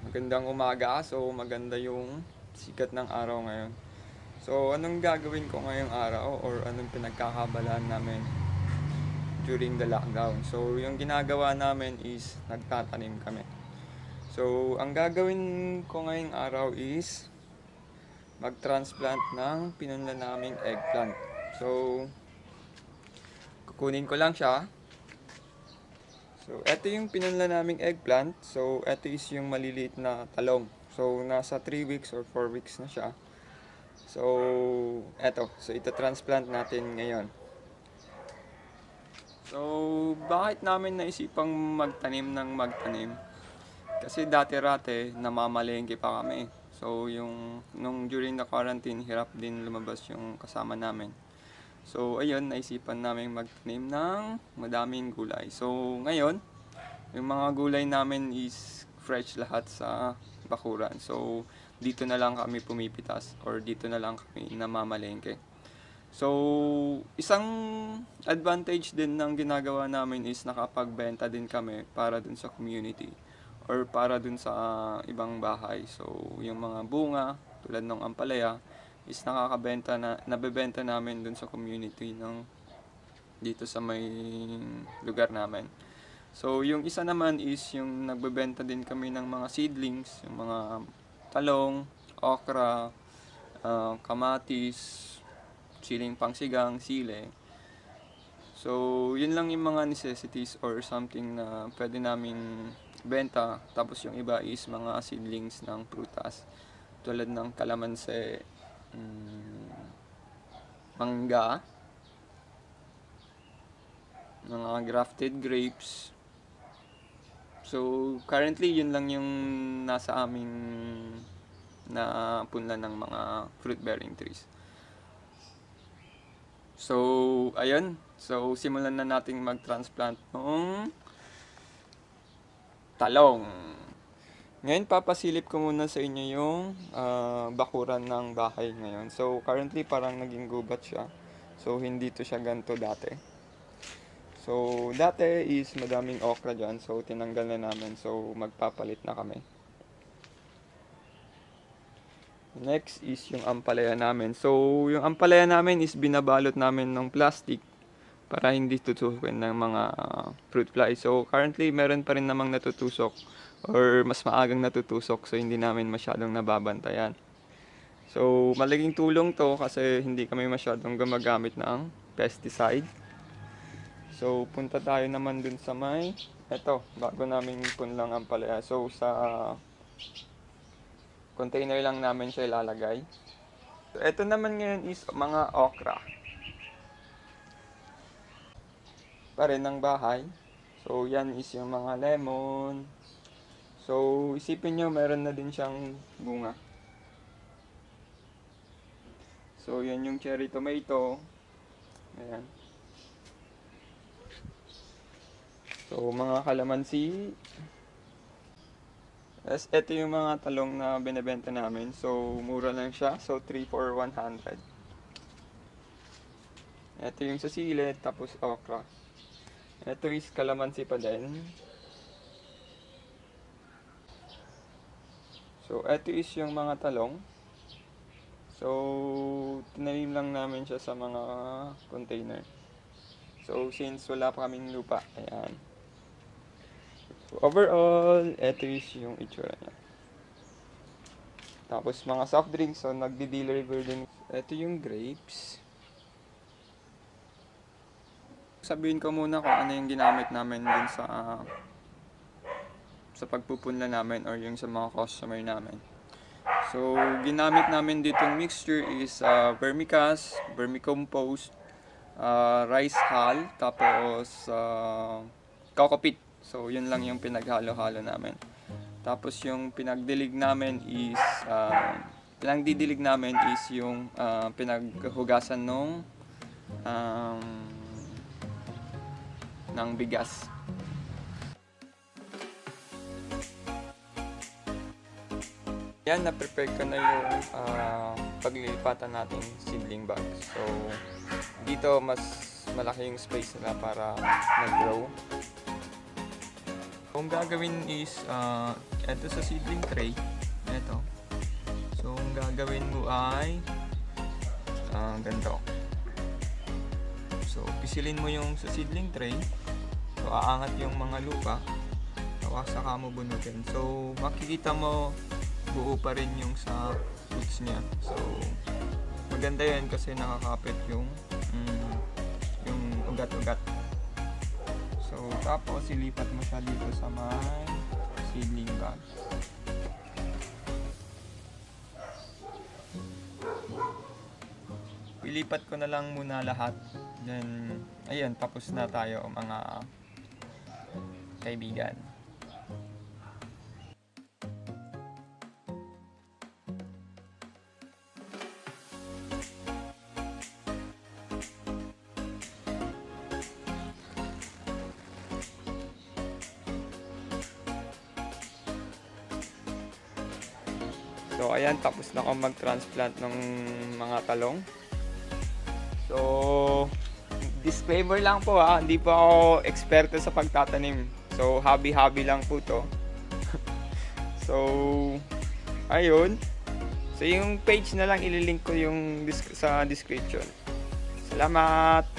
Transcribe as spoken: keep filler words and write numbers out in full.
Magandang umaga. So, maganda yung sikat ng araw ngayon. So, anong gagawin ko ngayong araw or anong pinagkakabalaan namin during the lockdown? So, yung ginagawa namin is nagtatanim kami. So, ang gagawin ko ngayong araw is mag-transplant ng pinunla naming eggplant. So, kukunin ko lang siya. So, eto yung pinunla naming eggplant. So, eto is yung maliliit na talong. So, nasa three weeks or four weeks na siya. So, eto. So, ito transplant natin ngayon. So, bakit namin naisipang magtanim ng magtanim? Kasi dati-rate, namamalengke pa kami. So, yung, nung during the quarantine, hirap din lumabas yung kasama namin. So, ayun, naisipan namin magtanim ng madaming gulay. So, ngayon, yung mga gulay namin is fresh lahat sa bakuran. So, dito na lang kami pumipitas or dito na lang kami namamalengke. So, isang advantage din ng ginagawa namin is nakapagbenta din kami para dun sa community or para dun sa ibang bahay. So, yung mga bunga, tulad ng ampalaya, is nakakabenta na, nabebenta namin dun sa community ng dito sa may lugar namin. So, yung isa naman is yung nagbebenta din kami ng mga seedlings, yung mga talong, okra, uh, kamatis, siling pangsigang, sile. So, yun lang yung mga necessities or something na pwede namin benta. Tapos yung iba is mga seedlings ng prutas tulad ng kalamansi, um, mangga, mga grafted grapes. So, currently, yun lang yung nasa aming na punla ng mga fruit-bearing trees. So, ayun. So, simulan na nating mag-transplant ng talong. Ngayon, papasilip ko muna sa inyo yung uh, bakuran ng bahay ngayon. So, currently, parang naging gubat siya. So, hindi to siya ganito dati. So, dati is madaming okra dyan. So, tinanggal na namin. So, magpapalit na kami. Next is yung ampalaya namin. So, yung ampalaya namin is binabalot namin ng plastic para hindi tutusukin ng mga uh, fruit fly. So, currently, meron pa rin namang natutusok or mas maagang natutusok. So, hindi namin masyadong nababantayan. So, malaking tulong to kasi hindi kami masyadong gumagamit ng pesticide. So, punta tayo naman dun sa may, eto, bago namin punlang ampalaya. So, sa container lang namin siya ilalagay. So, eto naman ngayon is mga okra. Pa rin ng bahay. So, yan is yung mga lemon. So, isipin nyo, meron na din siyang bunga. So, yan yung cherry tomato. Ayan. So, mga kalamansi. As, ito yung mga talong na binebenta namin. So, mura lang siya. So, three for one hundred. Ito yung sa sile, tapos okra. Ito is kalamansi pa din. So, ito is yung mga talong. So, tinanim lang namin siya sa mga container. So, since wala pa kaming lupa, ayan. So, overall, ito is yung itsura niya. Tapos, mga soft drinks, so nagdi-deliver din. Ito yung grapes. Sabihin ko muna kung ano yung ginamit namin dun sa uh, sa pagpupunla namin or yung sa mga customer namin. So, ginamit namin ditong mixture is uh, vermicast, vermicompost, uh, rice hull, tapos uh, coco peat. So, yun lang yung pinaghalo-halo namin. Tapos, yung pinagdilig namin is, uh, pinagdidilig namin is yung uh, pinaghugasan nung um, ng bigas. Yan, na-prepare ko na yung uh, paglilipatan nating seedling bags. So, dito mas malaki yung space nila para mag-grow. So, kung gagawin is, uh, eto sa seedling tray, eto. So, ang gagawin mo ay, uh, ganito. So, pisilin mo yung sa seedling tray. So, aangat yung mga lupa. Tapos, saka mo bunutin. So, makikita mo, buo pa rin yung sa roots niya. So, maganda yan kasi nakakapit yung, mm, yung ugat-ugat. So, tapos ilipat mo siya dito sa may seedling bag. Ilipat ko na lang muna lahat. Then, ayun, tapos na tayo mga kaibigan. So, ayan, tapos na ako mag-transplant ng mga talong. So, disclaimer lang po ha, hindi po ako eksperto sa pagtatanim. So, hobby-hobby lang po to. So, ayun. So, yung page na lang ililink ko yung sa description. Salamat!